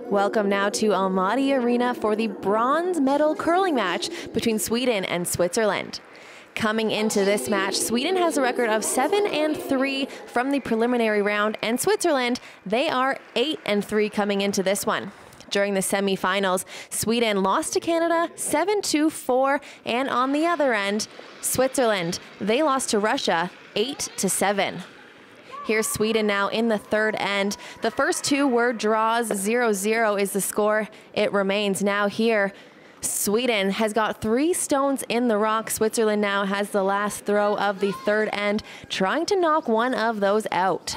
Welcome now to Almaty Arena for the bronze medal curling match between Sweden and Switzerland. Coming into this match, Sweden has a record of 7-3 from the preliminary round, and Switzerland, they are 8-3 coming into this one. During the semifinals, Sweden lost to Canada 7-4, and on the other end, Switzerland, they lost to Russia 8-7. Here's Sweden now in the third end. The first two were draws. 0-0 is the score. It remains now here. Sweden has got 3 stones in the rock. Switzerland now has the last throw of the third end, trying to knock one of those out.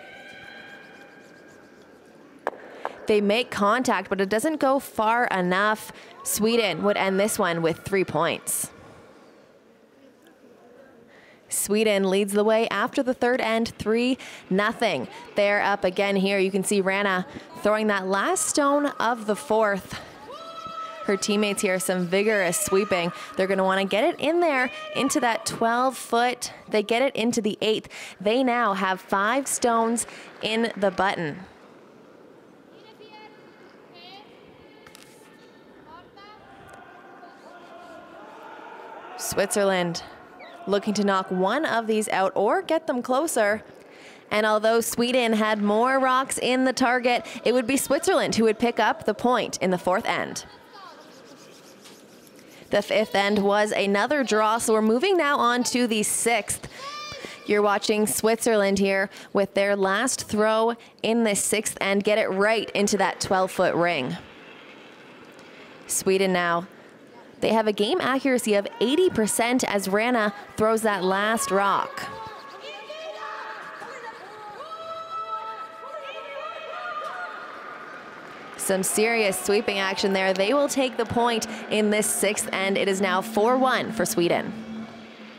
They make contact, but it doesn't go far enough. Sweden would end this one with 3 points. Sweden leads the way after the third end, 3-0. They're up again here. You can see Rana throwing that last stone of the fourth. Her teammates here, some vigorous sweeping. They're going to want to get it in there into that 12-foot. They get it into the 8th. They now have 5 stones in the button. Switzerland looking to knock one of these out or get them closer. And although Sweden had more rocks in the target, it would be Switzerland who would pick up the point in the fourth end. The fifth end was another draw, so we're moving now on to the 6th. You're watching Switzerland here with their last throw in the 6th end, get it right into that 12-foot ring. Sweden now, they have a game accuracy of 80% as Rana throws that last rock. Some serious sweeping action there. They will take the point in this 6th end. It is now 4-1 for Sweden.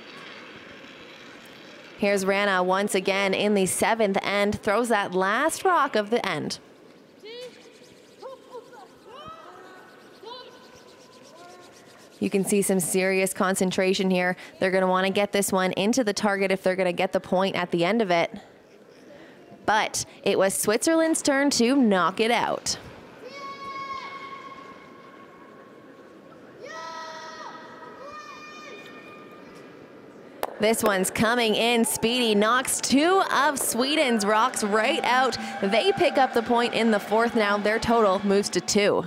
Here's Rana once again in the 7th end, throws that last rock of the end. You can see some serious concentration here. They're going to want to get this one into the target if they're going to get the point at the end of it. But it was Switzerland's turn to knock it out. This one's coming in speedy, knocks 2 of Sweden's rocks right out. They pick up the point in the 4th now. Their total moves to 2.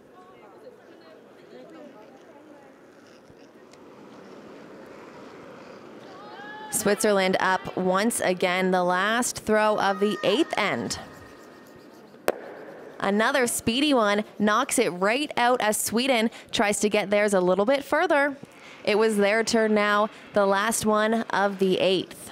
Switzerland up once again, the last throw of the 8th end. Another speedy one knocks it right out as Sweden tries to get theirs a little bit further. It was their turn now, the last one of the 8th.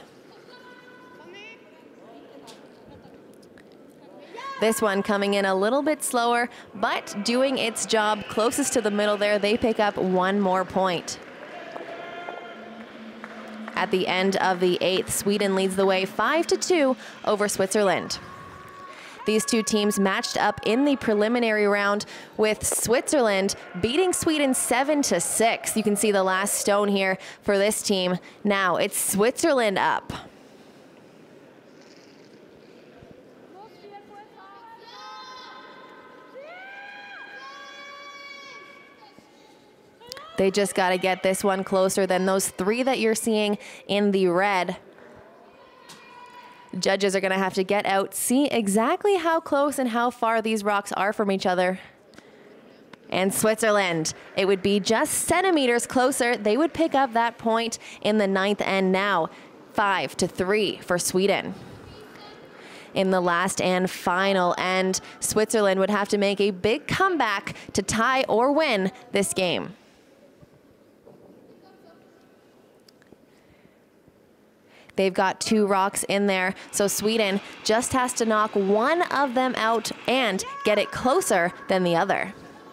This one coming in a little bit slower, but doing its job closest to the middle there. They pick up 1 more point. At the end of the 8th, Sweden leads the way 5-2 over Switzerland. These two teams matched up in the preliminary round with Switzerland beating Sweden 7-6. You can see the last stone here for this team. Now it's Switzerland up. They just got to get this one closer than those 3 that you're seeing in the red. Judges are going to have to get out, see exactly how close and how far these rocks are from each other. And Switzerland, it would be just centimeters closer. They would pick up that point in the 9th end now, 5-3 for Sweden. In the last and final end, Switzerland would have to make a big comeback to tie or win this game. They've got 2 rocks in there, so Sweden just has to knock one of them out and get it closer than the other.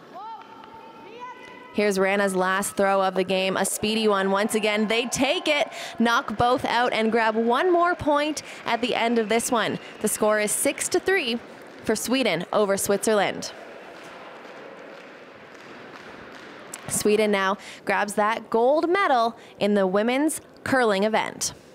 Here's Rana's last throw of the game, a speedy one once again. They take it, knock both out, and grab 1 more point at the end of this one. The score is 6-3 for Sweden over Switzerland. Sweden now grabs that gold medal in the women's curling event.